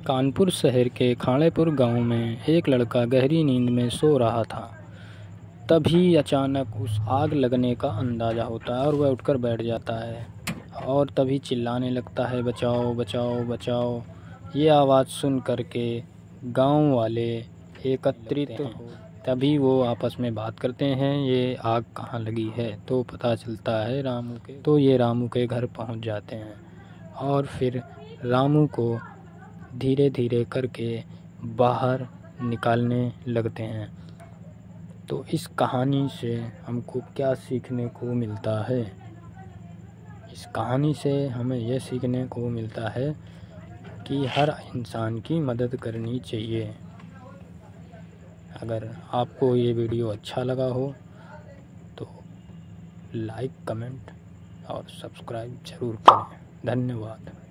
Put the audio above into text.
कानपुर शहर के खाड़ेपुर गांव में एक लड़का गहरी नींद में सो रहा था। तभी अचानक उस आग लगने का अंदाज़ा होता है और वह उठकर बैठ जाता है और तभी चिल्लाने लगता है, बचाओ बचाओ बचाओ। ये आवाज़ सुन कर के गाँव वाले एकत्रित हो। तभी वो आपस में बात करते हैं, ये आग कहाँ लगी है। तो पता चलता है रामू के घर पहुंच जाते हैं और फिर रामू को धीरे धीरे करके बाहर निकालने लगते हैं। तो इस कहानी से हमको क्या सीखने को मिलता है? इस कहानी से हमें यह सीखने को मिलता है कि हर इंसान की मदद करनी चाहिए। अगर आपको ये वीडियो अच्छा लगा हो तो लाइक, कमेंट और सब्सक्राइब ज़रूर करें। धन्यवाद।